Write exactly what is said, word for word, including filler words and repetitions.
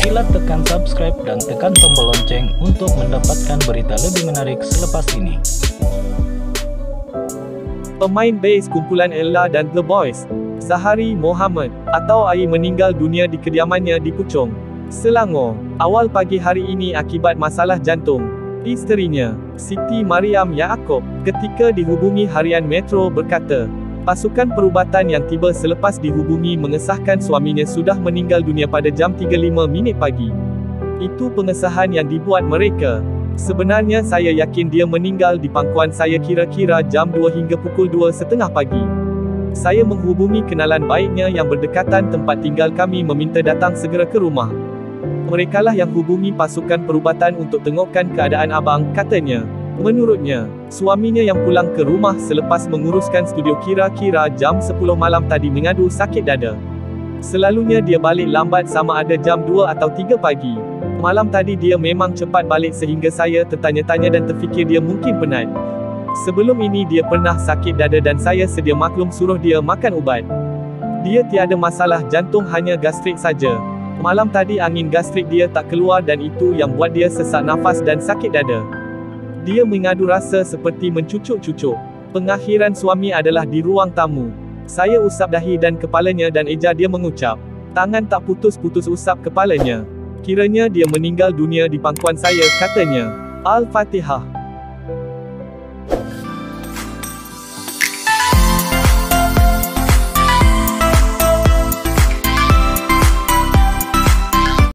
Sila tekan subscribe dan tekan tombol lonceng untuk mendapatkan berita lebih menarik selepas ini. Pemain bass kumpulan Ella dan The Boys, Zahari Mohammed, atau Ai meninggal dunia di kediamannya di Puchong, Selangor, awal pagi hari ini akibat masalah jantung. Isterinya, Siti Mariam Yaakob, ketika dihubungi harian Metro berkata, pasukan perubatan yang tiba selepas dihubungi mengesahkan suaminya sudah meninggal dunia pada jam tiga lima minit pagi. Itu pengesahan yang dibuat mereka. Sebenarnya saya yakin dia meninggal di pangkuan saya kira-kira jam dua hingga pukul dua setengah pagi. Saya menghubungi kenalan baiknya yang berdekatan tempat tinggal kami meminta datang segera ke rumah. Merekalah yang hubungi pasukan perubatan untuk tengokkan keadaan abang, katanya. Menurutnya, suaminya yang pulang ke rumah selepas menguruskan studio kira-kira jam sepuluh malam tadi mengadu sakit dada. Selalunya dia balik lambat sama ada jam dua atau tiga pagi. Malam tadi dia memang cepat balik sehingga saya tertanya-tanya dan terfikir dia mungkin penat. Sebelum ini dia pernah sakit dada dan saya sedia maklum suruh dia makan ubat. Dia tiada masalah jantung, hanya gastrik saja. Malam tadi angin gastrik dia tak keluar dan itu yang buat dia sesak nafas dan sakit dada. Dia mengadu rasa seperti mencucuk-cucuk. Pengakhiran suami adalah di ruang tamu. Saya usap dahi dan kepalanya dan eja dia mengucap. Tangan tak putus-putus usap kepalanya. Kiranya dia meninggal dunia di pangkuan saya, katanya. Al-Fatihah.